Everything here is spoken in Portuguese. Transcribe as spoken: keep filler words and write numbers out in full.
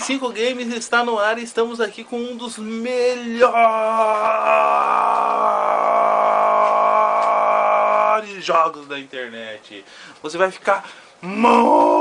cinco Games está no ar e estamos aqui com um dos melhores jogos da internet. Você vai ficar muito